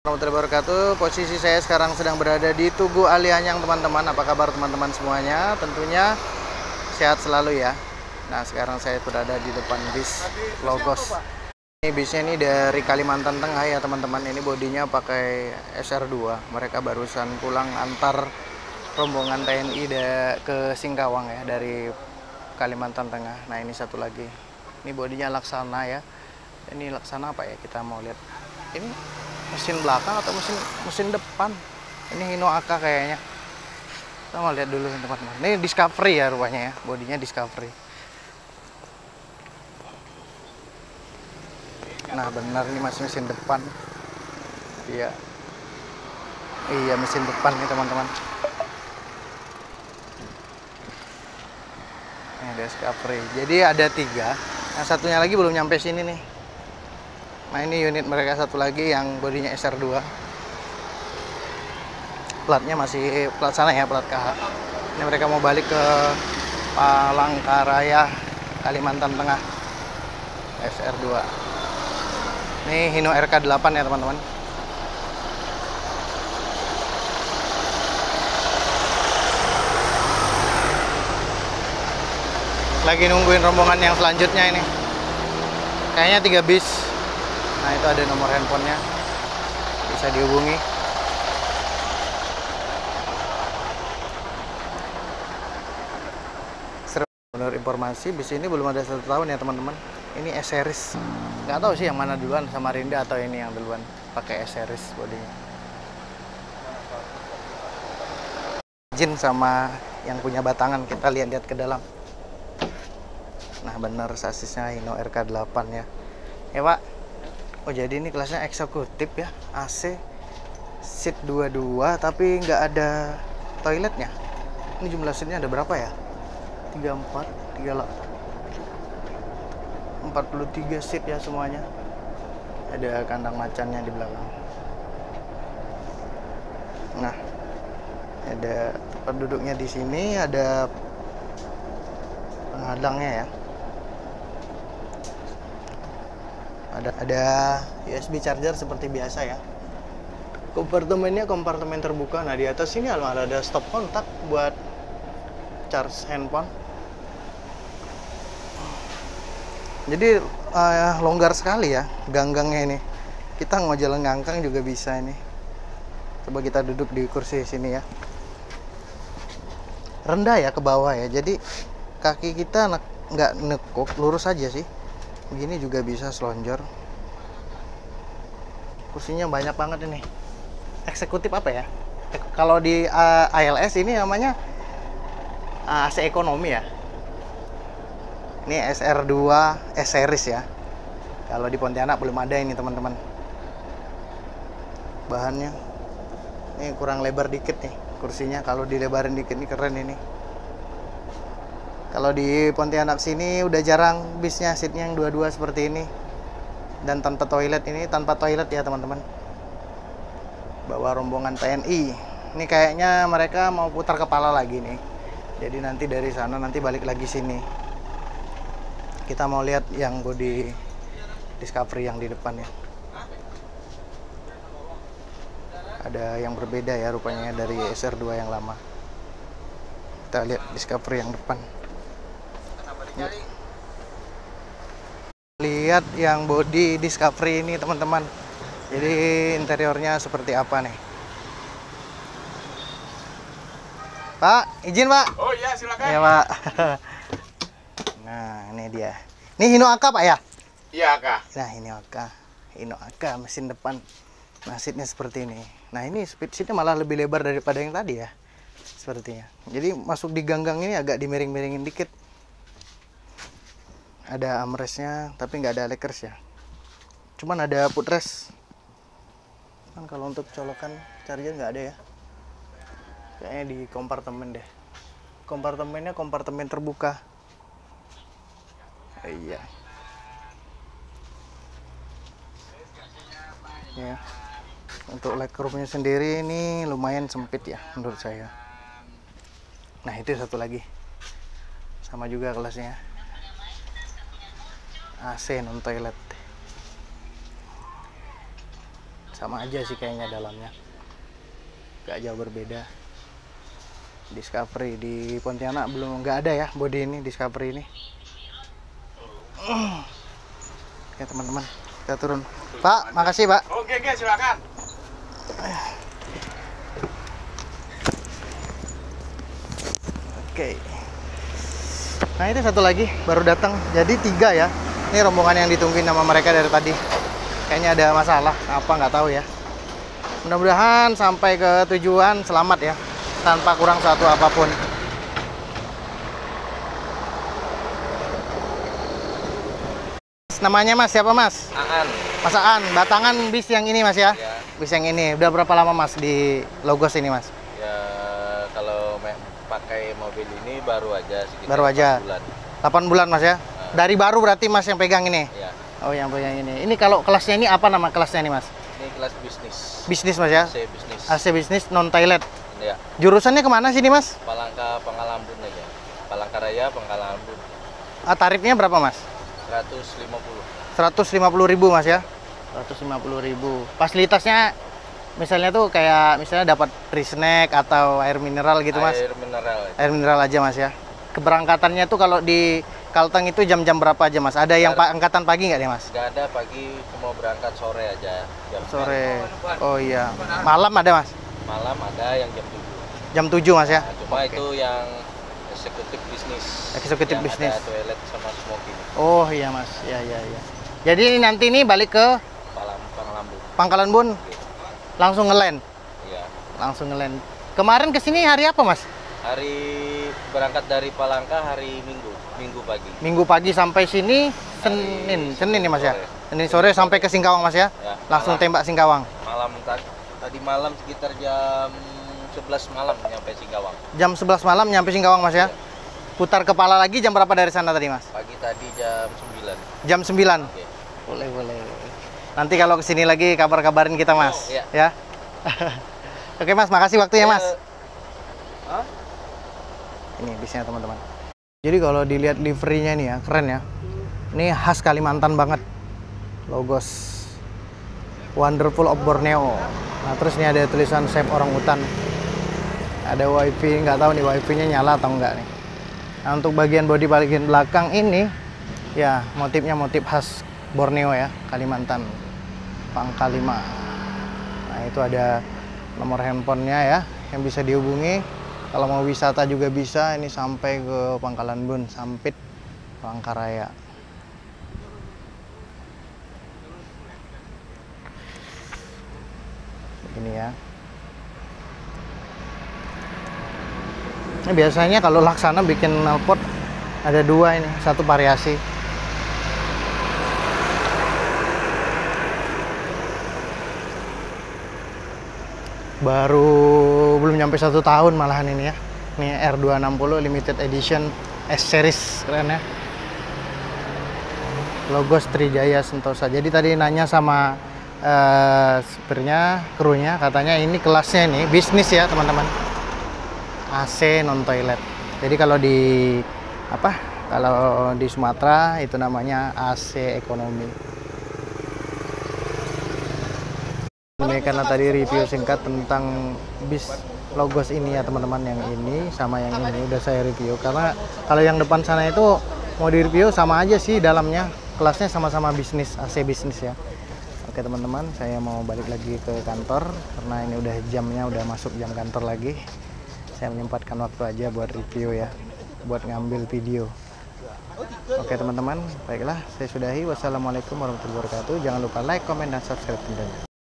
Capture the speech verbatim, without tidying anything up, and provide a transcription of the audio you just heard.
Warahmatullahi wabarakatuh. Posisi saya sekarang sedang berada di Tugu Alianyang, teman-teman. Apa kabar teman-teman semuanya? Tentunya sehat selalu ya. Nah, sekarang saya berada di depan bis Logos. Ini bisnya ini dari Kalimantan Tengah ya, teman-teman. Ini bodinya pakai S R dua. Mereka barusan pulang antar rombongan T N I ke Singkawang ya, dari Kalimantan Tengah. Nah, ini satu lagi. Ini bodinya Laksana ya. Ini Laksana apa ya? Kita mau lihat. Ini mesin belakang atau mesin mesin depan. Ini Hino A K kayaknya. Kita mau lihat dulu teman-teman. Ini Discovery ya rupanya ya, bodinya Discovery. Nah benar ini masih mesin depan. Iya. Iya mesin depan nih teman-teman. Ini Discovery. Jadi ada tiga. Yang satunya lagi belum nyampe sini nih. Nah ini unit mereka satu lagi yang bodinya S R dua. Platnya masih plat sana ya, plat K H. Ini mereka mau balik ke Palangkaraya, Kalimantan Tengah. S R dua. Ini Hino R K delapan ya teman-teman. Lagi nungguin rombongan yang selanjutnya ini. Kayaknya tiga bis. Nah itu ada nomor handphonenya, bisa dihubungi. Menurut informasi bis ini belum ada satu tahun ya teman-teman. Ini S series. Nggak tahu sih yang mana duluan, Samarinda atau ini yang duluan pakai S series bodinya. Izin sama yang punya batangan, kita lihat-lihat ke dalam. Nah benar sasisnya Hino R K delapan ya. Ya Pak. Oh jadi ini kelasnya eksekutif ya, A C, seat dua puluh dua tapi nggak ada toiletnya. Ini jumlah seatnya ada berapa ya? tiga puluh empat, tiga puluh delapan, empat puluh tiga seat ya semuanya. Ada kandang macannya di belakang. Nah, ada tempat duduknya di sini, ada penghadangnya ya. Ada, ada U S B charger seperti biasa ya. Kompartemennya kompartemen terbuka. Nah di atas ini malah ada stop kontak buat charge handphone. Jadi uh, longgar sekali ya ganggangnya ini. Kita mau jalan ngangkang juga bisa ini. Coba kita duduk di kursi sini ya. Rendah ya ke bawah ya. Jadi kaki kita nggak nekuk, lurus aja sih. Begini juga bisa selonjor. Kursinya banyak banget ini. Eksekutif apa ya? Kalau di uh, A L S ini namanya uh, A C ekonomi ya. Ini S R dua S series ya. Kalau di Pontianak belum ada ini teman-teman. Bahannya ini kurang lebar dikit nih kursinya. Kalau dilebarin dikit nih keren ini. Kalau di Pontianak sini udah jarang bisnya seatnya yang dua-dua seperti ini. Dan tanpa toilet, ini tanpa toilet ya teman-teman. Bawa rombongan T N I. Ini kayaknya mereka mau putar kepala lagi nih. Jadi nanti dari sana nanti balik lagi sini. Kita mau lihat yang body Discovery yang di depan ya. Ada yang berbeda ya rupanya dari S R dua yang lama. Kita lihat Discovery yang depan. Lihat yang body Discovery ini teman-teman. Jadi interiornya seperti apa nih? Pak, izin Pak. Oh iya silakan. Iya Pak. Nah ini dia. Ini Hino A K Pak ya? Iya Kak. Nah ini A K, Hino A K mesin depan. Nah seatnya seperti ini. Nah ini speed seatnya malah lebih lebar daripada yang tadi ya. Sepertinya. Jadi masuk di ganggang ini agak dimiring-miringin dikit. Ada armrestnya tapi nggak ada leggers ya. Cuman ada footrest. Kan kalau untuk colokan charger nggak ada ya. Kayaknya di kompartemen deh. Kompartemennya kompartemen terbuka. Eh, iya. Ya. Untuk legroomnya sendiri ini lumayan sempit ya menurut saya. Nah itu satu lagi. Sama juga kelasnya. A C non toilet. sama aja sih kayaknya dalamnya, gak jauh berbeda. Discovery di Pontianak belum, nggak ada ya body ini Discovery ini. Oke teman-teman, kita turun. Pak, makasih Pak. Oke, oke, silakan. Oke. Nah itu satu lagi baru datang, jadi tiga ya. Ini rombongan yang ditungguin sama mereka dari tadi. Kayaknya ada masalah, apa nggak tahu ya. Mudah-mudahan sampai ke tujuan selamat ya, tanpa kurang satu apapun. Namanya Mas siapa Mas? Aan. Mas Aan, batangan bis yang ini Mas ya? Ya. Bis yang ini. Udah berapa lama Mas di Logos ini Mas? Ya, kalau pakai mobil ini baru aja sekitar Baru aja. delapan bulan. delapan bulan Mas ya? Nah. Dari baru berarti Mas yang pegang ini? Ya. Oh yang pegang ini. Ini kalau kelasnya ini apa nama kelasnya ini Mas? Ini kelas bisnis. Bisnis Mas ya? A C bisnis. A C bisnis non toilet. Ya. Jurusannya kemana sih ini Mas? Palangka Pangalambun aja. Palangkaraya Pangalambun. Ah, tarifnya berapa Mas? seratus lima puluh. seratus lima puluh ribu Mas ya? seratus lima puluh ribu. Fasilitasnya misalnya tuh kayak misalnya dapat free snack atau air mineral gitu Mas? Air mineral. Aja. Air mineral aja Mas ya. Keberangkatannya tuh kalau di Kalteng itu jam-jam berapa aja Mas? Ada yang pa angkatan pagi nggak deh Mas? Nggak ada, pagi cuma berangkat sore aja. Jam Sore. Oh iya. Malam ada Mas? Malam ada yang jam tujuh. Jam tujuh Mas ya? Nah, cuma Oke. itu yang eksekutif bisnis. Eksekutif yang bisnis. Ada toilet sama smoking. Oh iya Mas. Ya ya ya. Jadi ini nanti ini balik ke Palang Pangalambun. Pangkalan Bun, langsung ngeland. Iya. Langsung ngeland. Kemarin kesini hari apa Mas? Hari berangkat dari Palangka hari Minggu, Minggu pagi. Minggu pagi sampai sini Senin, Senin nih Mas ya? Senin sore sampai ke Singkawang Mas ya? Ya, Langsung malam. tembak Singkawang. Malam tadi, tadi malam sekitar jam sebelas malam nyampe Singkawang. Jam sebelas malam nyampe Singkawang Mas ya? Putar kepala lagi jam berapa dari sana tadi Mas? Pagi tadi jam sembilan. Jam sembilan. Oke. Boleh, boleh. Nanti kalau kesini lagi kabar-kabarin kita Mas. Oh, iya. Ya. Oke Mas, makasih waktunya Mas. Hah? Ini bisnya teman-teman. Jadi kalau dilihat liverynya nih ya, keren ya. Ini khas Kalimantan banget. Logos Wonderful of Borneo. Nah terus ini ada tulisan Save Orang Hutan. Ada wifi, nggak tahu nih wifi-nya nyala atau enggak nih. Nah untuk bagian bodi bagian belakang ini, ya motifnya motif khas Borneo ya, Kalimantan, Pangkalima. Nah itu ada nomor handphonenya ya, yang bisa dihubungi. Kalau mau wisata juga bisa, ini sampai ke Pangkalan Bun, Sampit, Palangkaraya. Begini ya. Ini biasanya kalau Laksana bikin knalpot ada dua ini, satu variasi. Baru belum nyampe satu tahun malahan ini ya. Ini R dua enam nol limited edition S series, keren ya. Logos Trijaya Sentosa. Jadi tadi nanya sama uh, supirnya, krunya, katanya ini kelasnya ini bisnis ya teman-teman. A C non toilet. Jadi kalau di apa? Kalau di Sumatera itu namanya A C ekonomi. Ini karena tadi review singkat tentang bis Logos ini ya teman-teman, yang ini sama yang ini udah saya review, karena kalau yang depan sana itu mau di review sama aja sih dalamnya, kelasnya sama-sama bisnis, A C bisnis ya. Oke teman-teman, saya mau balik lagi ke kantor karena ini udah jamnya, udah masuk jam kantor lagi. Saya menyempatkan waktu aja buat review ya, buat ngambil video. Oke teman-teman, baiklah saya sudahi. Wassalamualaikum warahmatullahi wabarakatuh. Jangan lupa like, comment, dan subscribe tentunya.